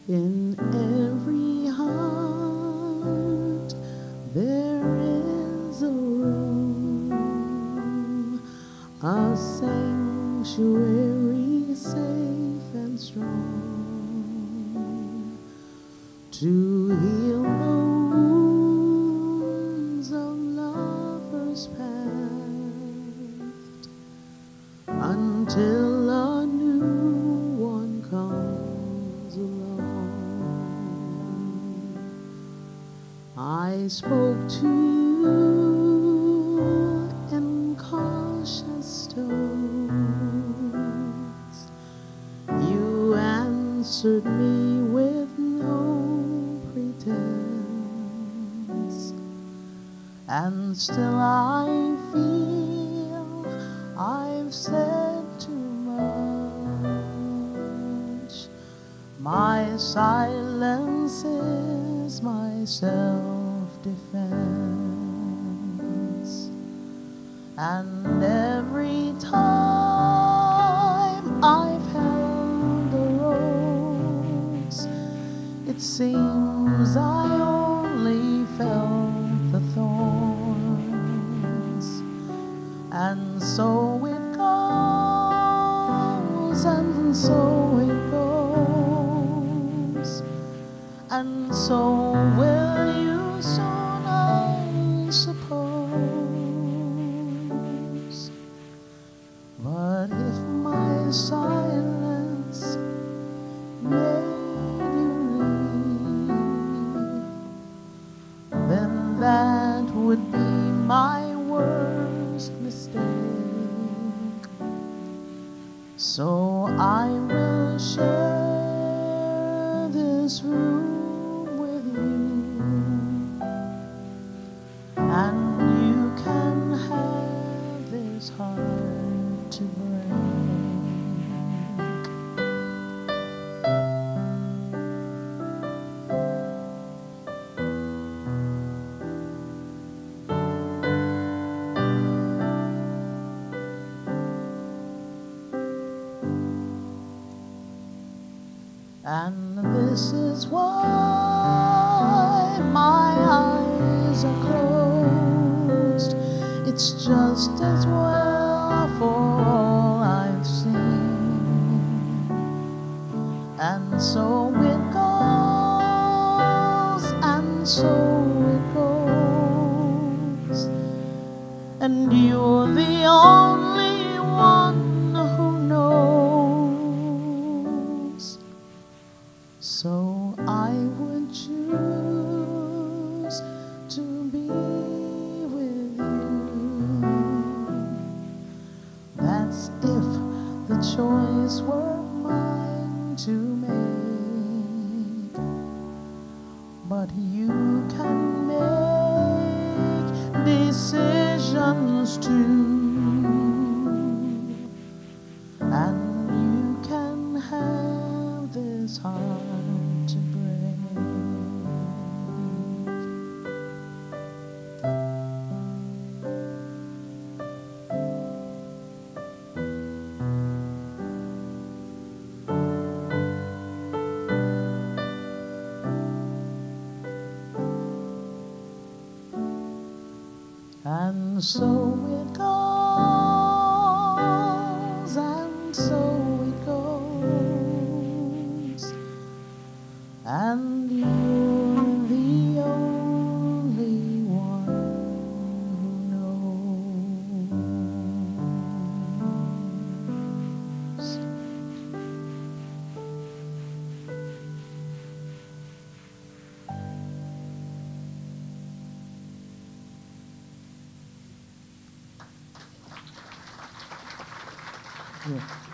In every heart there is a room, a sanctuary safe and strong, to heal the wounds of lovers past, until a new one comes along. I spoke to you in cautious tones. You answered me with no pretense, and still I feel I've said too much. My silence is my self-defense, and every time I've held a rose, it seems I only felt the thorns. And so it goes, and so it goes, and so will you soon, I suppose. But if my silence made you leave, then that would be my worst mistake. So I will share this room with you, and you can have this heart to break. And this is why my eyes are closed. It's just as well for all I've seen. And so it goes, and so it goes, and you're the only one who knows. So I would choose to be with you. That's if the choice were mine to make. But you can make decisions too, and you can have this heart to break. And so it goes, and so it goes, and you're the only one who knows. Yeah.